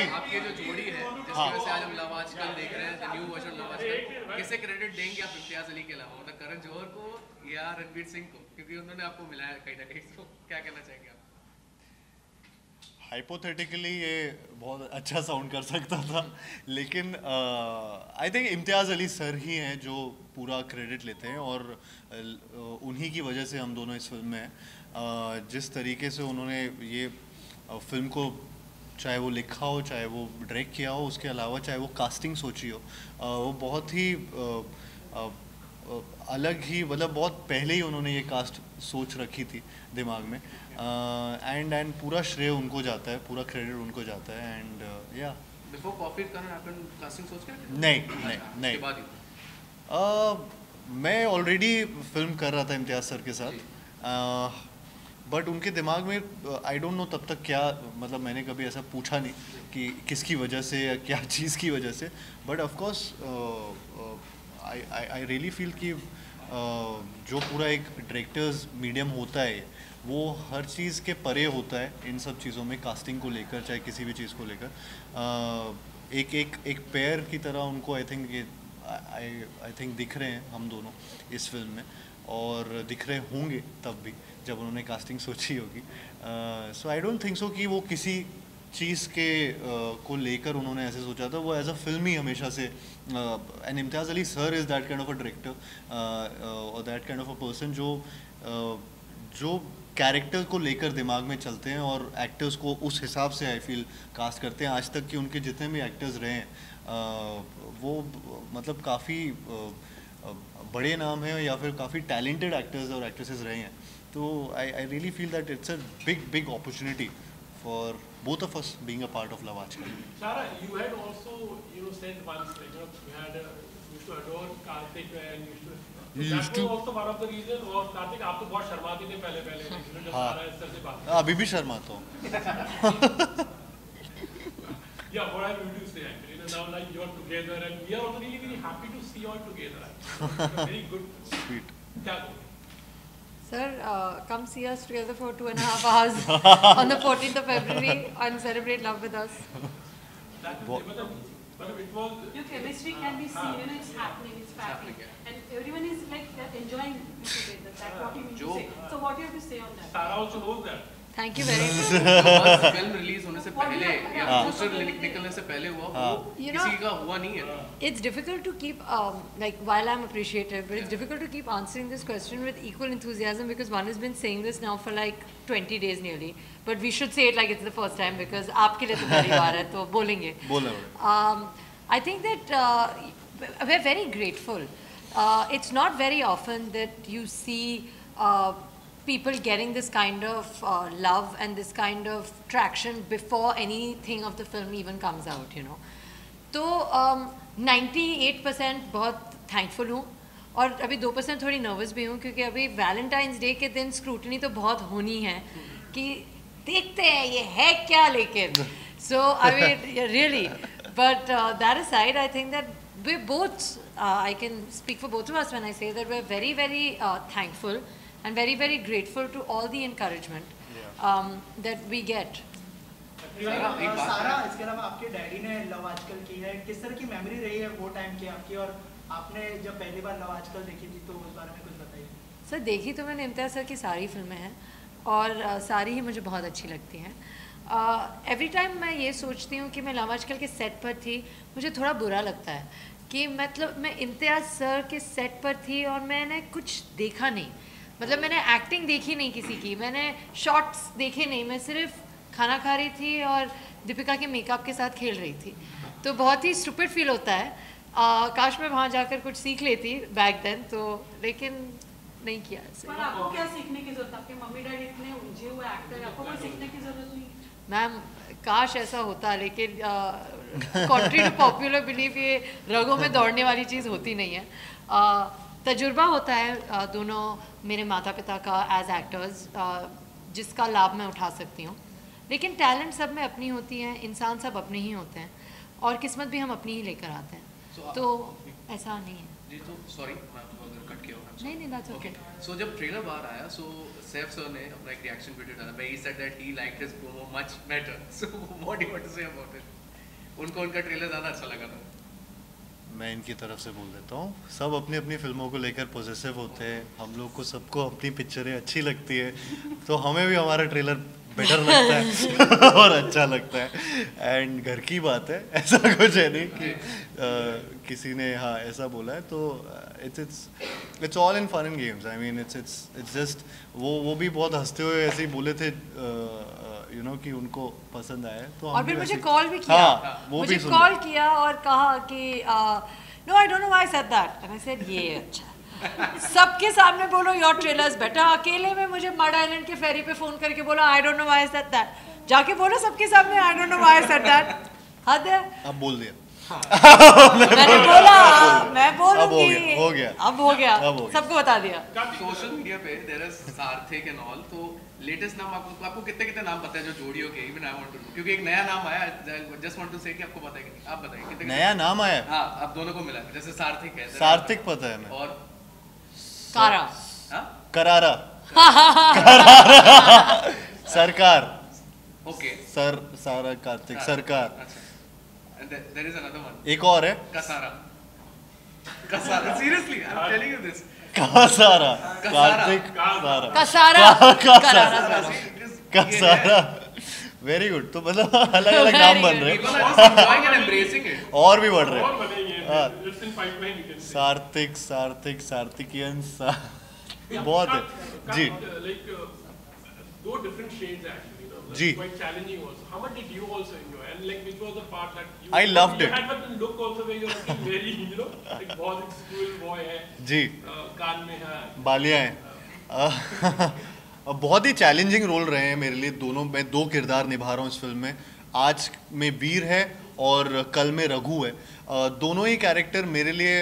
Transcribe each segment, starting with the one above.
आपकी जो जोड़ी है जिसकी हाँ, वजह से आज हम लव आजकल देख रहे हैं, द न्यू वर्जन लव आजकल, किसे क्रेडिट देंगे आप इम्तियाज अली के अलावा, मतलब करण जौहर को या रणवीर सिंह को, क्योंकि उन्होंने आपको मिलाया कहीं ना कहीं, तो क्या कहना चाहेंगे आप? हाइपोथेटिकली ये बहुत अच्छा साउंड कर सकता था, लेकिन I think Imtiaz Ali sir ही हैं जो पूरा क्रेडिट लेते हैं, और उन्हीं की वजह से हम दोनों इस फिल्म में हैं। जिस तरीके से उन्होंने ये फिल्म को, चाहे वो लिखा हो, चाहे वो डायरेक्ट किया हो, उसके अलावा चाहे वो कास्टिंग सोची हो, वो बहुत ही अलग ही, मतलब बहुत पहले ही उन्होंने ये कास्ट सोच रखी थी दिमाग में, एंड पूरा श्रेय उनको जाता है, पूरा क्रेडिट उनको जाता है, एंड या बिफोर कॉफी करण आपने कास्टिंग सोच के रखी थी? नहीं नहीं अच्छा, नहीं, उसके बाद ही? मैं ऑलरेडी फिल्म कर रहा था इम्तियाज़ सर के जी। साथ, बट उनके दिमाग में आई डोंट नो तब तक क्या, मतलब मैंने कभी ऐसा पूछा नहीं कि किसकी वजह से या क्या चीज़ की वजह से, but of course I really feel कि जो पूरा एक डायरेक्टर्स मीडियम होता है वो हर चीज़ के परे होता है इन सब चीज़ों में, कास्टिंग को लेकर चाहे किसी भी चीज़ को लेकर, एक एक एक पेयर की तरह उनको आई थिंक आई थिंक दिख रहे हैं हम दोनों इस फिल्म में, और दिख रहे होंगे तब भी जब उन्होंने कास्टिंग सोची होगी। सो आई डोंट थिंक सो कि वो किसी चीज़ के को लेकर उन्होंने ऐसे सोचा था, वो एज अ फिल्म ही हमेशा से, and Imtiaz Ali sir is that kind of a director और that kind of a person जो कैरेक्टर को लेकर दिमाग में चलते हैं और एक्टर्स को उस हिसाब से आई फील कास्ट करते हैं। आज तक के उनके जितने भी एक्टर्स रहे हैं, वो मतलब काफ़ी बड़े नाम हैं या फिर काफ़ी टैलेंटेड एक्टर्स और एक्ट्रेसेस रहे हैं, तो I really feel that it's a big opportunity for both of us being a part of Love Aajkal. Sarah, you had also, said once, you used to adore Karthik and you used to. You that used was to- also one of the reason. और कार्तिक आप तो बहुत शर्माते थे पहले जब हाँ। सारा इस तरह से बात. अभी भी शर्माता हूँ। Yeah, what I mean to say actually, now like you're together and we are also really very happy to see you all together. Actually. It's a very good. Sweet. क्या? Sir, come see us together for 2.5 hours on the 14th of February and celebrate love with us. That What- but it was. Your chemistry can be seen, it's happening, it's happening. And everyone is like they're enjoying it together. That's what you mean to say. So what do you have to say on that? Sarah also knows that. Thank you very much. बस film release होने से पहले या हाँ। Poster निकलने से पहले हुआ वो You know- किसी का हुआ नहीं है। It's difficult to keep, like, while I'm appreciative, but it's difficult to keep answering this question with equal enthusiasm because one has been saying this now for like 20 days nearly. But we should say it like it's the first time because आपके लिए तो पहली बार है तो बोलेंगे. बोला I think that we're very grateful. It's not very often that you see people getting this kind of love and this kind of traction before anything of the film even comes out, you know. तो 98% बहुत thankful हूँ और अभी 2% थोड़ी nervous भी हूँ क्योंकि अभी वैलेंटाइंस डे के दिन स्क्रूटनी तो बहुत होनी है कि देखते हैं ये है क्या, लेकिन so I mean really, but that aside, I think that we're both, I can speak for both of us when I say that we're very, very thankful and very, very grateful to all the encouragement that we get. सारा, इसके अलावा आपके daddy ने love आजकल की है, किस तरह की मेमोरी रही है वो टाइम की आपकी, और आपने जब पहली बार लव आजकल देखी थी तो उस बारे में कुछ बताइए। सर देखी तो मैंने इम्तियाज़ सर की सारी फिल्में हैं और सारी ही मुझे बहुत अच्छी लगती हैं। एवरी टाइम मैं ये सोचती हूँ कि मैं लव आजकल के सेट पर थी, मुझे थोड़ा बुरा लगता है कि मतलब मैं इम्तियाज़ सर के सेट पर थी और मैंने कुछ देखा नहीं, मतलब मैंने एक्टिंग देखी नहीं किसी की, मैंने शॉट्स देखे नहीं, मैं सिर्फ खाना खा रही थी और दीपिका के मेकअप के साथ खेल रही थी, तो बहुत ही स्टूपिड फील होता है। काश मैं वहाँ जाकर कुछ सीख लेती बैक देन, तो लेकिन नहीं किया ऐसे। पर आपको क्या सीखने की जरूरत है? आपके मम्मी डैडी इतने उलझे हुए एक्टर है, आपको कोई सीखने की जरूरत नहीं? मैम काश ऐसा होता, लेकिन कॉन्ट्री टू पॉपुलर बिलीफ ये रगों में दौड़ने वाली चीज़ होती नहीं है। तजुर्बा होता है दोनों मेरे माता पिता का एज एक्टर्स, जिसका लाभ मैं उठा सकती हूँ, लेकिन टैलेंट सब में अपनी होती है, इंसान सब अपने ही होते हैं और किस्मत भी हम अपनी ही लेकर आते हैं, तो ऐसा नहीं है। जी तो सॉरी मैं आपको अगर कट किया होगा। नहीं दैट्स ओके। सो जब ट्रेलर बाहर आया, सो सैफ सर ने अपना एक रिएक्शन वीडियो डाला, he said that he liked his promo much better, so what do you want to say about it? उनको उनका ट्रेलर ज़्यादा अच्छा लगा था। मैं इनकी तरफ से बोल देता हूँ, सब अपनी अपनी फिल्मों को लेकर पॉजिटिव होते हैं, हम लोग को सबको अपनी पिक्चरें अच्छी लगती है, तो हमें भी हमारा ट्रेलर बेटर लगता है और अच्छा लगता है। एंड घर की बात है, ऐसा कुछ है नहीं कि किसी ने हाँ ऐसा बोला है, तो it's all in fun and games. I mean it's just वो भी बहुत हंसते हुए ऐसे ही बोले थे यू नो कि उनको पसंद आया, तो और हम फिर भी मुझे वैसे- कॉल भी किया, हाँ, वो मुझे भी सुना। कॉल किया और कहा कि no I don't know why I said that, and I said ये अच्छा सबके सामने बोलो योर ट्रेलर इज बेटर, अकेले में मुझे मड आइलैंड के फेरी पे फोन करके बोला I don't know why I said that, जाके बोलो सबके सामने I don't know why I said that. हद है। अब बोल दिया, मैंने बोला, मैं बोलूंगी, हो गया। अब हो गया, अब हो गया। सबको बता दिया। सोशल मीडिया पे there is Sarthik and all, तो लेटेस्ट नाम आपको कितने कितने नाम पता है जो जोड़ियों के? Even I want to know, क्योंकि एक नया नाम आया, जस्ट वांट टू से कि आपको पता है कि नहीं? आप बताइए कितने नया नाम आया है? हाँ, आप दोनों को मिला, जैसे सार्थिक है, सार्थिक पता है हमें, और कारा हाँ करारा सरकार, ओके, सर सारा कार्तिक सरकार, अच्छा, and there is another one, एक और है Kasara. Kasara, seriously I am telling you this, Kasara, Kartik Sara, Kasara करारा कसारा। वेरी गुड, तो मतलब अलग अलग नाम बन रहे हैं people are enjoying and embracing it. और भी बढ़ रहे और हैं। बनेंगे, it's in pipeline you can say. Sarthik, सार्थिक, सार्थिकियन, बहुत है जी। Like दो different shades actually, you know, ji. quite challenging also. How much did you also enjoy? And like which was the part that you? I loved you it. had that look also where you're looking very, you know, like बहुत एक school boy है, जी, कान में है। बालियाँ हैं। बहुत ही challenging role रहे हैं मेरे लिए दोनों। मैं दो किरदार निभा रहा हूँ इस फिल्म में, आज में वीर है और कल में रघु है। दोनों ही कैरेक्टर मेरे लिए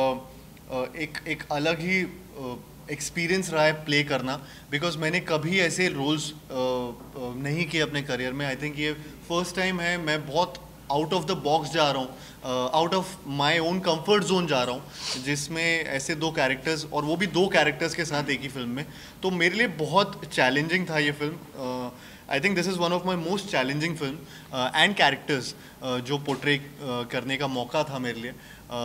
एक अलग ही एक्सपीरियंस रहा है प्ले करना, बिकॉज मैंने कभी ऐसे रोल्स नहीं किए अपने करियर में। आई थिंक ये फर्स्ट टाइम है, मैं बहुत आउट ऑफ द बॉक्स जा रहा हूँ, out of my own comfort zone जा रहा हूँ, जिसमें ऐसे दो कैरेक्टर्स, और वो भी दो कैरेक्टर्स के साथ एक ही फिल्म में। तो मेरे लिए बहुत चैलेंजिंग था ये film. I think this is one of my most challenging film and characters जो पोर्ट्रे करने का मौका था मेरे लिए।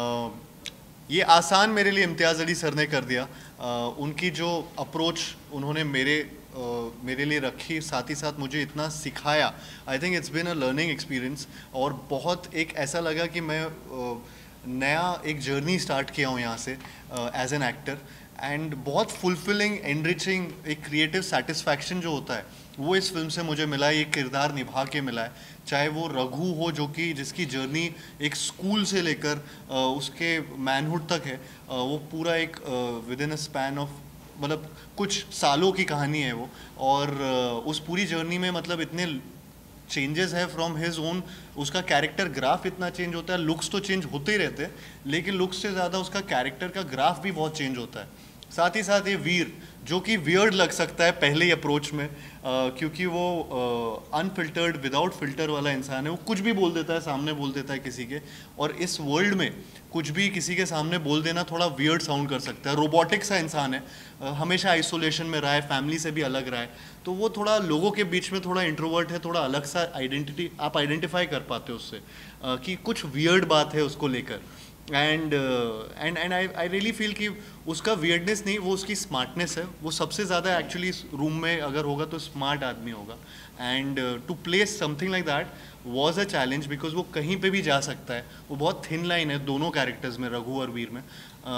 ये आसान मेरे लिए इम्तियाज़ अली सर ने कर दिया। उनकी जो अप्रोच उन्होंने मेरे लिए रखी, साथ ही साथ मुझे इतना सिखाया। I think it's been a learning experience, और बहुत एक ऐसा लगा कि मैं नया एक जर्नी स्टार्ट किया हूँ यहाँ से एज एन एक्टर, एंड बहुत फुलफिलिंग, एनरिचिंग, एक क्रिएटिव सेटिस्फैक्शन जो होता है वो इस फिल्म से मुझे मिला है, ये किरदार निभा के मिला है। चाहे वो रघु हो, जो कि जिसकी जर्नी एक स्कूल से लेकर उसके मैनहुड तक है, वो पूरा एक within a span of मतलब कुछ सालों की कहानी है वो, और उस पूरी जर्नी में मतलब इतने चेंजेस है फ्रॉम हिज ओन। उसका कैरेक्टर ग्राफ इतना चेंज होता है, लुक्स तो चेंज होते ही रहते हैं, लेकिन लुक्स से ज़्यादा उसका कैरेक्टर का ग्राफ भी बहुत चेंज होता है। साथ ही साथ ये वीर, जो कि वियर्ड लग सकता है पहले ही अप्रोच में, क्योंकि वो अनफिल्टर्ड, विदाउट फिल्टर वाला इंसान है। वो कुछ भी बोल देता है, सामने बोल देता है किसी के, और इस वर्ल्ड में कुछ भी किसी के सामने बोल देना थोड़ा वियर्ड साउंड कर सकता है। रोबोटिक सा इंसान है, हमेशा आइसोलेशन में रहा है, फैमिली से भी अलग रहा है, तो वो थोड़ा लोगों के बीच में थोड़ा इंट्रोवर्ट है, थोड़ा अलग सा आइडेंटिटी आप आइडेंटिफाई कर पाते हो उससे, कि कुछ वियर्ड बात है उसको लेकर। एंड आई रियली फील कि उसका वियर्डनेस नहीं, वो उसकी स्मार्टनेस है। वो सबसे ज़्यादा एक्चुअली इस रूम में अगर होगा तो स्मार्ट आदमी होगा, and to place something like that was a challenge, because वो कहीं पे भी जा सकता है। वो बहुत थिन लाइन है दोनों कैरेक्टर्स में, रघु और वीर में,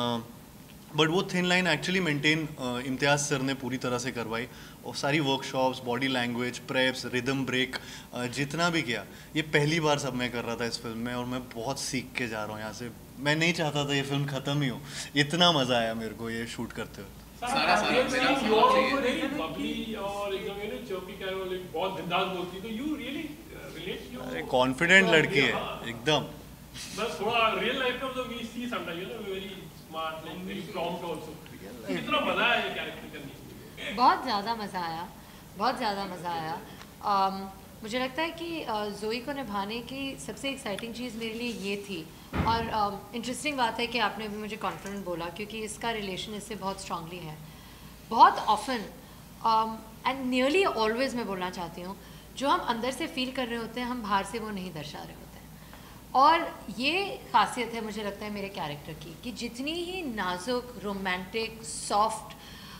बट वो thin line actually maintain Imtiaz sir ने पूरी तरह से करवाई। और सारी workshops, body language, preps, rhythm break, जितना भी किया, ये पहली बार सब मैं कर रहा था इस फिल्म में, और मैं बहुत सीख के जा रहा हूँ यहाँ से। मैं नहीं चाहता था ये फिल्म ख़त्म ही हो, इतना मज़ा आया मेरे को ये शूट करते हुए। सारा मेरा मेरा you are सवाल also ये very bubbly और एकदम you know chirpy kind of like बहुत बिंदास बोलती, तो you really relate to अरे कॉन्फिडेंट लड़की है एकदम। बस थोड़ा रियल लाइफ में मतलब we see sometimes you know very smart like very prompt also। कितना मजा आया ये कैरेक्टर करने में? बहुत ज़्यादा मज़ा आया, बहुत ज़्यादा मज़ा आया। मुझे लगता है कि जोई को निभाने की सबसे एक्साइटिंग चीज़ मेरे लिए ये थी, और इंटरेस्टिंग बात है कि आपने भी मुझे कॉन्फिडेंट बोला, क्योंकि इसका रिलेशन इससे बहुत स्ट्रांगली है। बहुत ऑफन एंड नियरली ऑलवेज मैं बोलना चाहती हूँ, जो हम अंदर से फील कर रहे होते हैं, हम बाहर से वो नहीं दर्शा रहे होते हैं। और ये खासियत है मुझे लगता है मेरे कैरेक्टर की कि जितनी ही नाजुक रोमांटिक सॉफ्ट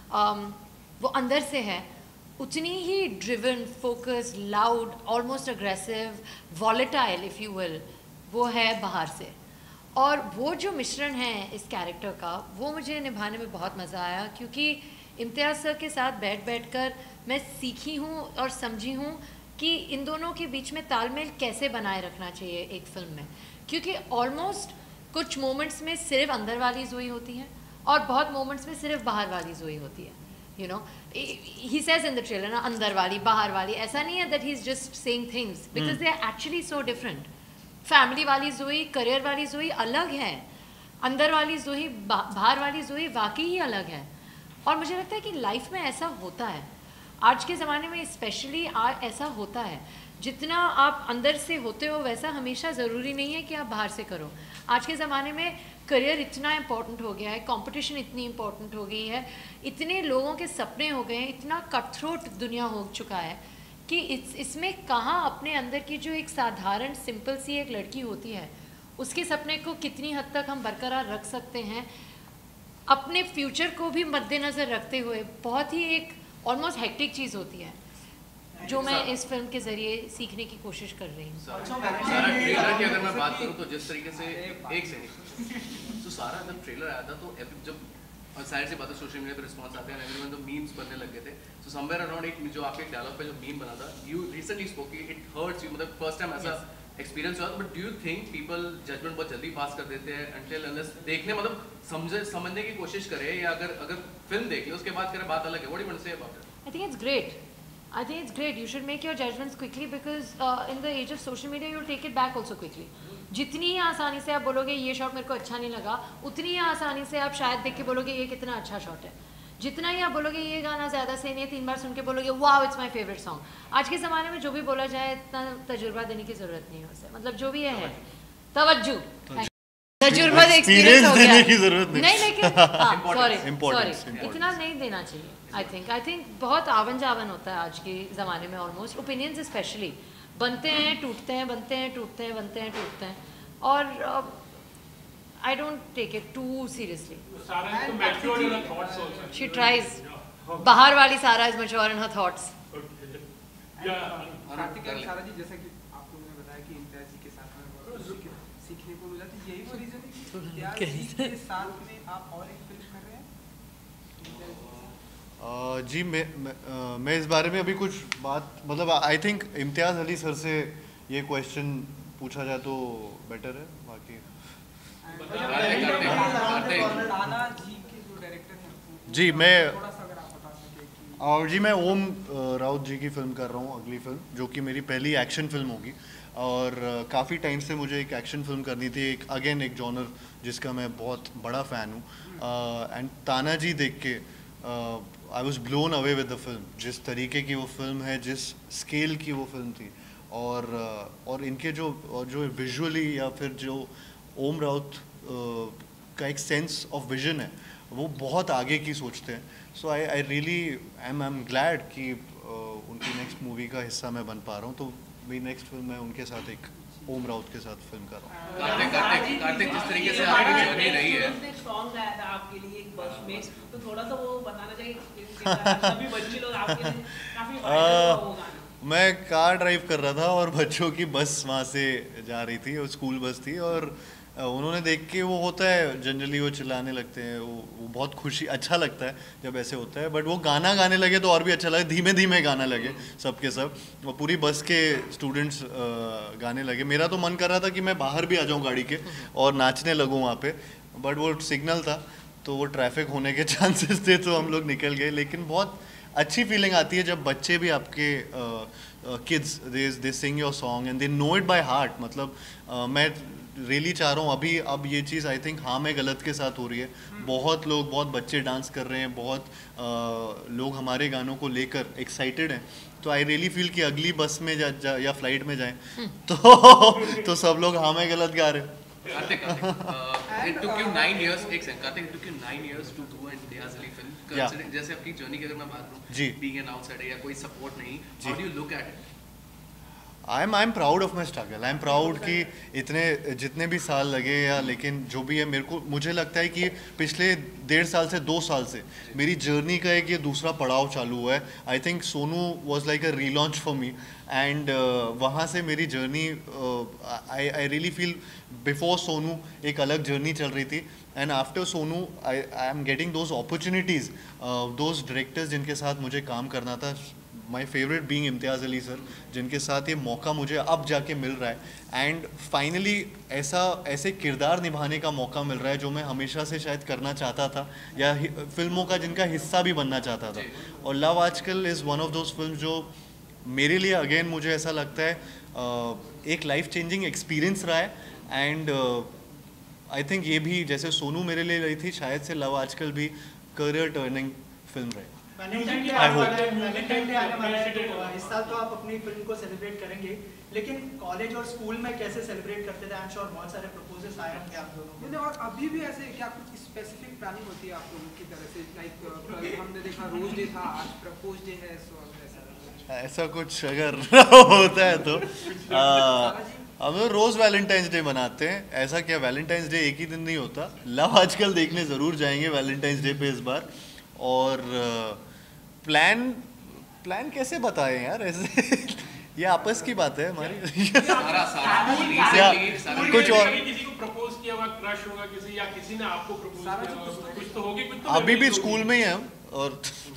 वो अंदर से है, उतनी ही driven focus loud almost aggressive volatile if you will वो है बाहर से। और वो जो मिश्रण है इस कैरेक्टर का वो मुझे निभाने में बहुत मज़ा आया, क्योंकि इम्तियाज़ सर के साथ बैठ कर मैं सीखी हूँ और समझी हूँ कि इन दोनों के बीच में तालमेल कैसे बनाए रखना चाहिए एक फ़िल्म में। क्योंकि ऑलमोस्ट कुछ मोमेंट्स में सिर्फ अंदर वाली जोई होती है और बहुत मोमेंट्स में सिर्फ बाहर वाली जोई होती है। You know he says in the trailer ना, अंदर वाली बाहर वाली, ऐसा नहीं है that he is just saying things because they are actually so different. Family वाली जोई, करियर वाली जोई अलग है, अंदर वाली जोई बाहर वाली जोई वाकई ही अलग है। और मुझे लगता है कि लाइफ में ऐसा होता है, आज के ज़माने में स्पेशली ऐसा होता है। जितना आप अंदर से होते हो वैसा हमेशा ज़रूरी नहीं है कि आप बाहर से करो। आज के ज़माने में करियर इतना इम्पोर्टेंट हो गया है, कंपटीशन इतनी इम्पोर्टेंट हो गई है, इतने लोगों के सपने हो गए हैं, इतना कटथ्रोट दुनिया हो चुका है कि इसमें कहाँ अपने अंदर की जो एक साधारण सिंपल सी एक लड़की होती है उसके सपने को कितनी हद तक हम बरकरार रख सकते हैं, अपने फ्यूचर को भी मद्देनज़र रखते हुए। बहुत ही एक ऑलमोस्ट हेक्टिक चीज़ होती है जो मैं इस फिल्म के ज़रिए सीखने की कोशिश कर रही हूँ। सारा ट्रेलर की अगर मैं बात करूँ तो जिस तरीके से एक सेकंड तो सारा जब ट्रेलर आया था तो जब और साइड से बात है सोशल मीडिया पे रिस्पांस आते हैं, एवरीवन तो मीम्स बनने लग गए थे। सो समवेयर अराउंड एक जो आपके डायलॉग पे जो मीम बना था, you recently spoke it hurts you, मतलब फर्स्ट टाइम ऐसा एक्सपीरियंस हुआ। But do you think people judgement बहुत जल्दी पास कर देते हैं अनटिल अनलेस देखने मतलब समझने की कोशिश करें, या अगर फिल्म देख ले उसके बाद करें बात अलग है। What do you want to say about it? I think it's great. I think it's great. You should make your judgments quickly because in the age of social media, you'll take it back also quickly. जितनी ही आसानी से आप बोलोगे ये shot मेरे को अच्छा नहीं लगा, उतनी ही आसानी से आप शायद देख के बोलोगे ये कितना अच्छा शॉट है। जितना ही आप बोलोगे ये गाना ज़्यादा सही नहीं है, 3 बार सुन के बोलोगे wow it's my favourite song. आज के ज़माने में जो भी बोला जाए इतना तजुर्बा देने की ज़रूरत नहीं है उसे, मतलब जो भी है तवज्जो तजुर्बा एक्सपीरियंस हो गया की जरूरत नहीं, लेकिन सॉरी Importance. इतना नहीं देना चाहिए। आई थिंक बहुत आवन जावन होता है आज के ज़माने में, ऑलमोस्ट ओपिनियंस स्पेशली बनते हैं टूटते हैं, बनते हैं टूटते हैं, बनते हैं टूटते हैं, और I don't take it too seriously. She tries, बाहर वाली Sara is mature in her thoughts. Kartik और सारा जी, जैसा कि आप लोगों ने बताया कि इम्तियाज जी के साथ में सीखने को मिला, तो यही वो रीजन है कि इम्तियाज जी के साथ में आप और एक फिल्म कर रहे हैं? जी मैं इस बारे में अभी कुछ बात, मतलब I think Imtiaz Ali sir से ये क्वेश्चन पूछा जाए तो बेटर है। बाकी ताना जी के जो डायरेक्टर हैं जी मैं थोड़ा सा अगर आप बता सकें कि और जी मैं ओम राउत जी की फ़िल्म कर रहा हूँ, अगली फ़िल्म, जो कि मेरी पहली एक्शन फ़िल्म होगी। और काफ़ी टाइम से मुझे एक एक्शन फ़िल्म करनी थी, एक अगेन एक जॉनर जिसका मैं बहुत बड़ा फ़ैन हूँ। एंड ताना जी देख के I was blown away with the film, जिस तरीके की वो फिल्म है, जिस स्केल की वो फिल्म थी, और इनके जो विजुअली या फिर जो ओम राउत का एक सेंस ऑफ विजन है वो बहुत आगे की सोचते हैं। So I really I am glad कि उनकी नेक्स्ट मूवी का हिस्सा मैं बन पा रहा हूँ। तो मेरी नेक्स्ट फिल्म मैं उनके साथ एक ओम राउत के साथ फिल्म कर रहा हूँ। कार्तिक जिस तरीके से आपकी जर्नी रही है, सॉन्ग गाया था आपके लिए एक बस में, तो थोड़ा सा वो बताना चाहिए सभी बच्चे लोग आपके लिए काफी वायरल हुआ वो गाना। मैं कार ड्राइव कर रहा था और बच्चों की बस वहाँ से जा रही थी, और स्कूल बस थी, और उन्होंने देख के, वो होता है जनरली वो चिल्लाने लगते हैं, वो बहुत खुशी, अच्छा लगता है जब ऐसे होता है। बट वो गाना गाने लगे तो और भी अच्छा लगे, धीमे धीमे गाना लगे सबके सब, वो पूरी बस के स्टूडेंट्स गाने लगे। मेरा तो मन कर रहा था कि मैं बाहर भी आ जाऊँ गाड़ी के और नाचने लगूँ वहाँ पे, बट वो सिग्नल था तो वो ट्रैफिक होने के चांसेस थे, तो हम लोग निकल गए। लेकिन बहुत अच्छी फीलिंग आती है जब बच्चे भी आपके kids they sing your song and they know it by heart. मतलब मैं रियली चाह रहा हूँ अब ये चीज़ आई थिंक हाँ मैं गलत के साथ हो रही है। बहुत बच्चे डांस कर रहे हैं, बहुत लोग हमारे गानों को लेकर एक्साइटेड हैं। तो आई रियली फील कि अगली बस में या फ्लाइट में जाएं तो सब लोग हाँ मैं गलत गा रहे हैं। Karthik, it took you 9 years. एक second, Karthik, it took you 9 years to do an Imtiaz Ali film. Considering जैसे आपकी जर्नी की अगर मैं बात करूँ, being an outsider या कोई सपोर्ट नहीं, how do you look at it? I am proud of my struggle. I am proud कि इतने जितने भी साल लगे या लेकिन जो भी है मुझे लगता है कि पिछले 1.5 साल से 2 साल से मेरी जर्नी का एक ये दूसरा पड़ाव चालू हुआ है। I think Sonu was like a relaunch for me and वहाँ से मेरी journey I really feel before Sonu एक अलग जर्नी चल रही थी and after Sonu I am getting those opportunities, those directors जिनके साथ मुझे काम करना था, my favourite being Imtiaz Ali sir, जिनके साथ ये मौका मुझे अब जाके मिल रहा है एंड फाइनली ऐसे किरदार निभाने का मौका मिल रहा है जो मैं हमेशा से शायद करना चाहता था या फिल्मों का जिनका हिस्सा भी बनना चाहता था। और love Aajkal is one of those film जो मेरे लिए अगेन मुझे ऐसा लगता है एक लाइफ चेंजिंग एक्सपीरियंस रहा है एंड आई थिंक ये भी जैसे सोनू मेरे लिए रही थी, शायद से लव आजकल भी करियर टर्निंग फिल्म रहे। वैलेंटाइन डे आने वाला है तो इस साल तो आप अपनी फिल्म को सेलिब्रेट करेंगे, लेकिन कॉलेज और स्कूल में कैसे सेलिब्रेट करते थे? आई एम श्योर बहुत सारे प्रपोजल्स आए होंगे आप दोनों को। और अभी भी ऐसे क्या कुछ स्पेसिफिक प्लानिंग होती है आप लोगों की तरफ से? लाइक हमने देखा रोज डे था, आज प्रपोज डे है, सो ऐसा कुछ अगर होता है तो हम लोग रोज वैलेंटाइंस डे मनाते हैं। ऐसा क्या वैलेंटाइंस डे एक ही दिन नहीं होता। लव आजकल देखने ज़रूर जाएंगे वैलेंटाइंस डे पे इस बार। और प्लान कैसे बताएं यार ऐसे ये आपस की बात है हमारी। कुछ और किसी को प्रपोज किया हुआ क्रश होगा किसी, या किसी ने आपको प्रपोज किया, कुछ तो होगी, कुछ तो अभी भी स्कूल में ही हैं हम और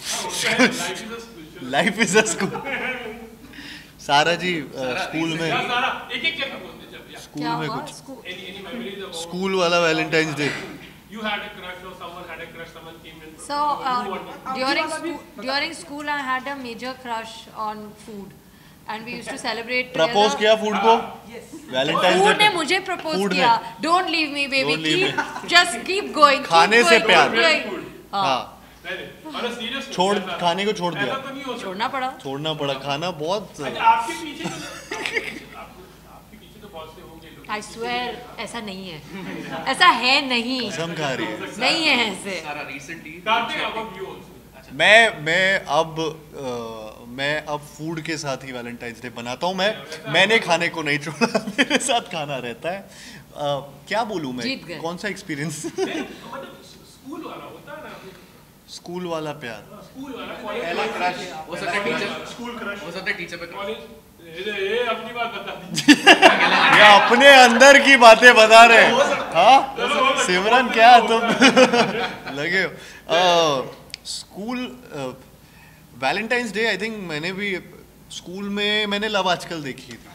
लाइफ इज अ स्कूल। सारा जी स्कूल में स्कूल में कुछ स्कूल वाला Valentine's Day. You had a crush or someone had a crush, someone came in. So during school I had a major crush on food and we used to celebrate together. Propose किया food को? Valentine's food ने मुझे propose किया। Don't leave me baby, just keep going। खाने से प्यार। हाँ। छोड़ खाने को छोड़ दिया। छोड़ना पड़ा। खाना बहुत। आपके पीछे तो बहुत से होंगे लोग। I swear ऐसा नहीं है, ऐसा है नहीं। कसम खा रही है। नहीं है ऐसे। सारा रिसेंटली मैं अब फूड के साथ ही वैलेंटाइंस डे बनाता हूँ। मैंने खाने को नहीं छोड़ा, मेरे साथ खाना रहता है। क्या बोलूँ मैं, कौन सा एक्सपीरियंस? स्कूल वाला प्यार, पहला क्रश हो सकता है टीचर, स्कूल क्रश हो सकता है टीचर पे क्रश। ये अपनी बात बता दी। ये अपने अंदर की बातें बता रहे। हाँ सिमरन क्या तुम लगे हो? School Valentine's Day I think मैंने भी स्कूल में मैंने लव आजकल देखी थी।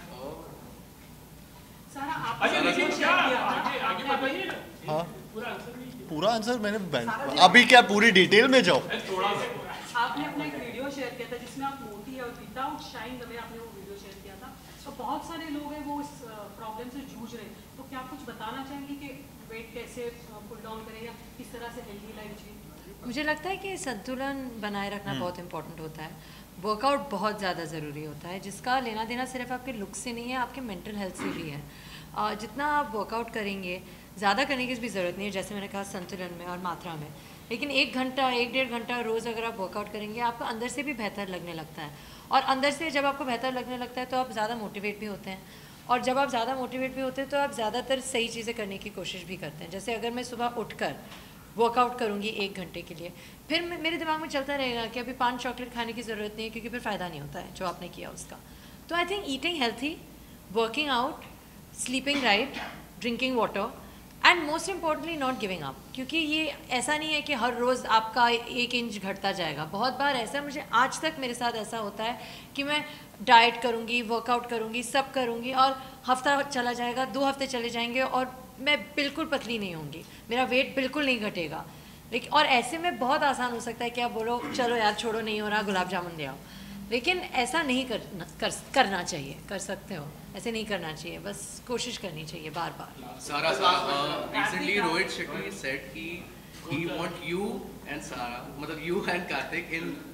हाँ पूरा आंसर मैंने अभी क्या पूरी डिटेल में जाओ? आपने अपना एक वीडियो शेयर किया था जिसमें आप मोटी और विदाउट शाइन द वे आपने वो वीडियो शेयर किया था। तो बहुत सारे लोग हैं वो इस प्रॉब्लम से जूझ रहे हैं, तो क्या आप कुछ बताना चाहेंगे कि वेट कैसे पुल डाउन करें या किस तरह से हेल्दी लाइफ जिए? मुझे लगता है कि संतुलन बनाए रखना बहुत इंपॉर्टेंट होता है। वर्कआउट बहुत ज़्यादा ज़रूरी होता है, जिसका लेना देना सिर्फ आपके लुक से नहीं है, आपके मेंटल हेल्थ से भी है। जितना आप वर्कआउट करेंगे, ज़्यादा करने की भी ज़रूरत नहीं है, जैसे मैंने कहा संतुलन में और मात्रा में। लेकिन 1 घंटा 1-1.5 घंटा रोज़ अगर आप वर्कआउट करेंगे, आपको अंदर से भी बेहतर लगने लगता है। और अंदर से जब आपको बेहतर लगने लगता है तो आप ज़्यादा मोटिवेट भी होते हैं। और जब आप ज़्यादा मोटिवेट भी होते हैं तो आप ज़्यादातर सही चीज़ें करने की कोशिश भी करते हैं। जैसे अगर मैं सुबह उठकर वर्कआउट करूँगी 1 घंटे के लिए, फिर मेरे दिमाग में चलता रहेगा कि अभी 5 चॉकलेट खाने की ज़रूरत नहीं है, क्योंकि फिर फ़ायदा नहीं होता है जो आपने किया उसका। तो I think eating healthy, working out, sleeping right, drinking water and most importantly not giving up. क्योंकि ये ऐसा नहीं है कि हर रोज़ आपका 1 इंच घटता जाएगा। बहुत बार ऐसा, मुझे आज तक मेरे साथ ऐसा होता है कि मैं डाइट करूँगी, वर्कआउट करूँगी, सब करूँगी और हफ्ता चला जाएगा, 2 हफ्ते चले जाएंगे और मैं बिल्कुल पतली नहीं होंगी, मेरा वेट बिल्कुल नहीं घटेगा। लेकिन और ऐसे में बहुत आसान हो सकता है कि आप बोलो चलो यार छोड़ो, नहीं हो रहा, गुलाब जामुन ले आओ। लेकिन ऐसा नहीं करना चाहिए। कर सकते हो, ऐसे नहीं करना चाहिए, बस कोशिश करनी चाहिए बार बार। सारा रिसेंटली रोहित शेट्टी सेड कि he want you and Sara, मतलब you and Karthik in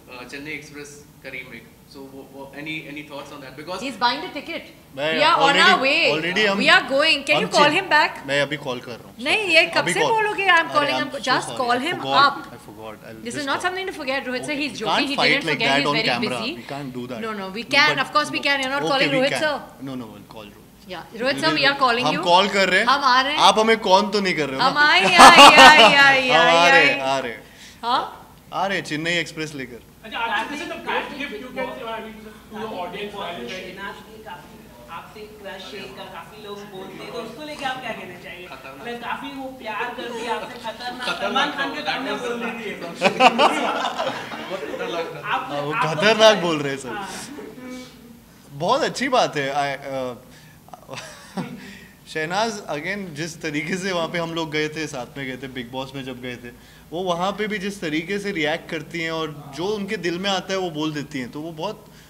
Chennai Express का remake. So any thoughts on that? Because He's buying the ticket. मैं We are on our way. already हम We are going. Can you call him back? मैं अभी call कर रहा हूँ. नहीं ये कब अभी से call- बोलोगे? I'm calling him. I'm so Just sorry. call I him forgot. up. I forgot. I'll This just is not call. something to forget. Rohit sir, he's We joking. can't He fight didn't like forget. that He's on very camera. busy. We can't do that. No, we can. But- Of course we can. You're not Okay, calling we Rohit can. sir. No, we'll call Rohit. Yeah, Rohit sir, we are calling you. हम call कर रहे हैं. हम आ रहे हैं. आप हमें call तो नहीं कर रहे हो हम ना? आए. हम आ रहे. हाँ? आ रहे चेन्नई एक्सप्रेस लेकर. अच्छा आप किसी the best gift you can to the audience Valentine. Shehnaaz की काफी आपसे क्रश शेयर का काफी लोग बोलते हैं तो उसको लेके आप क्या कहना चाहिए? मतलब काफी वो प्यार कर दिया आपसे खतरनाक सलमान खान के सामने बोल रही थी वो खतरनाक बोल रहे हैं सर. बहुत अच्छी बात है. शहनाज अगेन जिस तरीके से वहाँ पे हम लोग गए थे, साथ में गए थे बिग बॉस में जब गए थे, वो वहाँ पे भी जिस तरीके से रिएक्ट करती हैं और जो उनके दिल में आता है वो बोल देती हैं, तो वो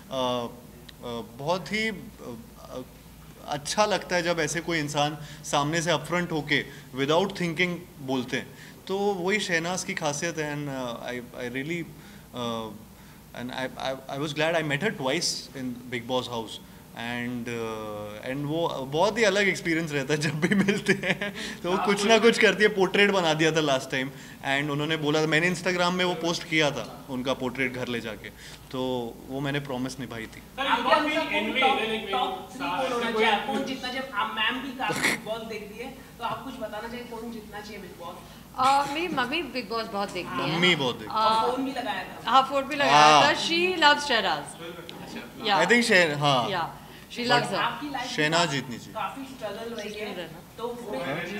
बहुत ही अच्छा लगता है जब ऐसे कोई इंसान सामने से अपफ्रंट होके विदाउट थिंकिंग बोलते हैं. तो वही शहनाज की खासियत है. And I really and I was glad I met her twice in Big Boss house. And वो बहुत ही अलग एक्सपीरियंस रहता है जब भी मिलते हैं. तो वो कुछ ना कुछ करती है. पोर्ट्रेट बना दिया था लास्ट टाइम एंड उन्होंने बोला था, मैंने इंस्टाग्राम में वो पोस्ट किया था उनका पोर्ट्रेट घर ले जाके, तो वो मैंने प्रॉमिस निभाई थी. टॉप 3 कौन होना चाहिए? कौन जीतना चाहिए? आप मैम भी काफी बिग बॉस देखती है तो आप कुछ बताना चाहिए कौन जीतना चाहिए बिग बॉस? मेरी मम्मी बिग बॉस बहुत देखती है. मम्मी बहुत देखती है. फोन भी लगाया था. हाँ फोन भी लगाया था. She loves Shehnaaz. Yeah. I think हाँ Yeah. She loves her. आपकी लाइफ शहनाज जीतनी चाहिए. काफी स्ट्रगल रही है तो This is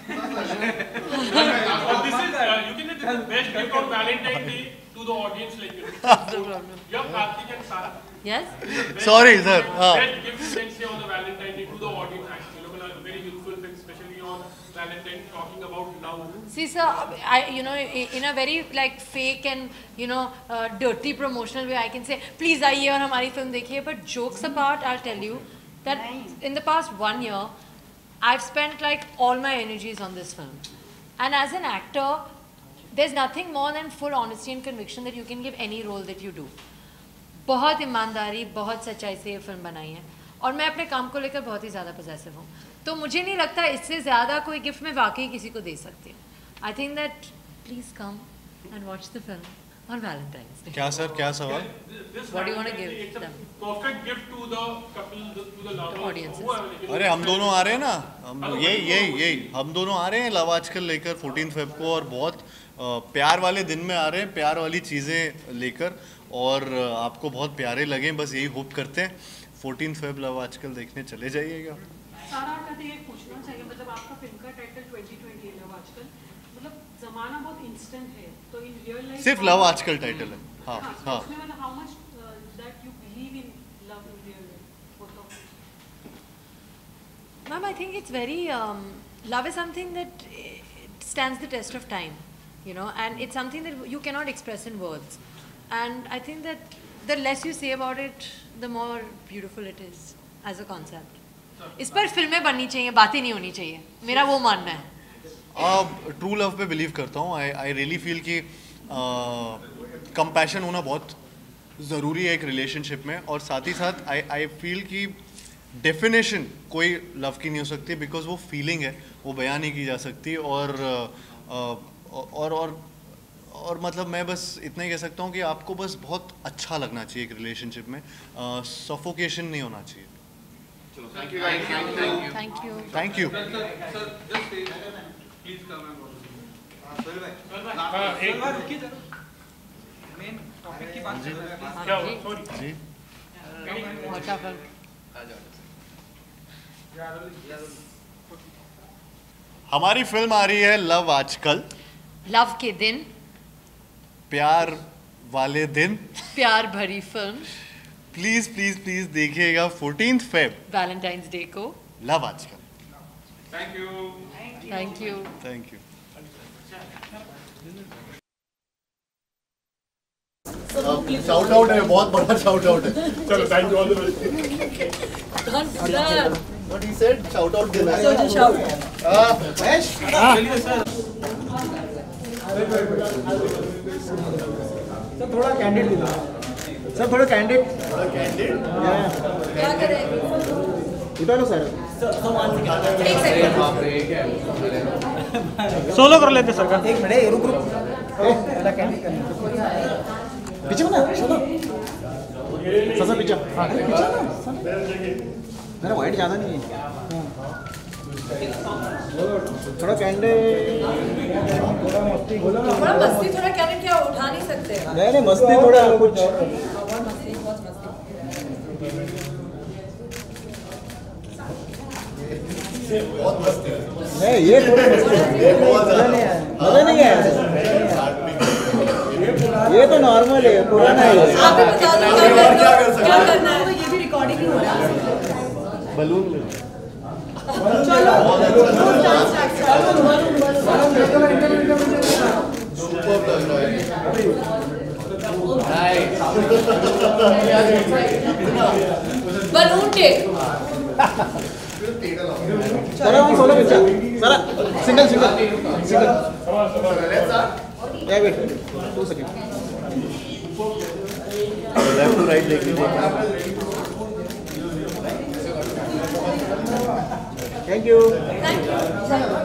you can say this is the best gift on Valentine Day to the audience like you. Yeah, Karthik and Sara. Yes. Sorry sir. Best gift you can say on the Valentine Day to the audience actually. You know, very useful thing, especially on Valentine, talking about love. See sir, in a very like fake and dirty promotional way, I can say please आइए और हमारी film देखिए. But jokes apart, I'll tell you that in the past 1 year, I've spent like all my energies on this film. And as an actor, there's nothing more than full honesty and conviction that you can give any role that you do. बहुत ईमानदारी, बहुत सच्चाई से ये film बनाई है और मैं अपने काम को लेकर बहुत ही ज़्यादा पॉजिटिव हूँ. तो मुझे नहीं लगता इससे ज़्यादा कोई गिफ्ट मैं वाकई किसी को दे सकती हूँ. I think that please come and watch the film on Valentine's Day. क्या सर, क्या सवाल? What do you want to give It's a them? perfect gift to the couple, to the lovers. audiences. Whoever. अरे हम दोनों आ रहे हैं ना, यही हम दोनों आ रहे हैं लव आजकल लेकर 14 फेब को, और बहुत प्यार वाले दिन में आ रहे हैं, प्यार वाली चीज़ें लेकर, और आपको बहुत प्यारे लगें, बस यही होप करते हैं. 14 फेब लव आजकल देखने चले जाइएगा. सारा का ये पूछना चाहिए, मतलब आपका फिल्म का टाइटल 2020 लव आजकल, मतलब जमाना बहुत इंस्टेंट है, तो इन रियल लाइफ सिर्फ लव आजकल टाइटल है. हाँ हाँ. उसमें मतलब how much that you believe in love in real life both of you? Ma'am, I think it's very love is something that stands the test of time, and it's something that you cannot express in words. And I think that the less you say about it, the more beautiful it is as a concept. इस पर फिल्में बननी चाहिए, बातें नहीं होनी चाहिए, मेरा वो मानना है. ट्रू लव पे बिलीव करता हूँ. आई रियली फील कि कंपैशन होना बहुत ज़रूरी है एक रिलेशनशिप में, और साथ ही साथ आई फील कि डेफिनेशन कोई लव की नहीं हो सकती, बिकॉज वो फीलिंग है, वो बयान नहीं की जा सकती. और मतलब मैं बस इतना ही कह सकता हूँ कि आपको बस बहुत अच्छा लगना चाहिए एक रिलेशनशिप में, सफोकेशन नहीं होना चाहिए. Thank you guys. Thank you. Thank you. Please come and एक मेन टॉपिक की बात कर रहे हैं. क्या हुआ? Sorry. जी, What's up? हमारी फिल्म आ रही है लव आजकल, लव के दिन, प्यार वाले दिन. प्यार भरी फिल्म प्लीज प्लीज प्लीज देखिएगा 14 फेब वैलेंटाइंस डे को. लव आजकल. Thank you. Thank you. Thank you. Shout out है, बहुत बड़ा शाउट आउट है. चलो, thank you all the best. What he said, shout out देना है. So just shout. Mahesh. Sir थोड़ा कैंडिड भी सर, थोड़ा कैंडिड क्या करें? उठा लो सर। एक सेकंड। सोलो कर लेते सर का। एक मिनट रुक थोड़ा कैंडिड करना पीछे ना सोलो सर पीछे। हाँ पीछे ना मेरा वाइट ज़्यादा नहीं है। थोड़ा कैंडिड थोड़ा मस्ती थोड़ा कैंडिड क्या उठा नहीं सकते? नहीं मस्ती थोड़ा कुछ बहुत मस्ती। नहीं ये थोड़ा मजा नहीं आया। ये तो नॉर्मल है, पुराना है। आप ही बता दो क्या करना है। ये भी रिकॉर्डिंग ही हो रहा है। Balloon balloon take. सारा सोलो बच्चा सारा सिंगल या wait 2 second left to right देख लीजिए। Thank you. Thank you.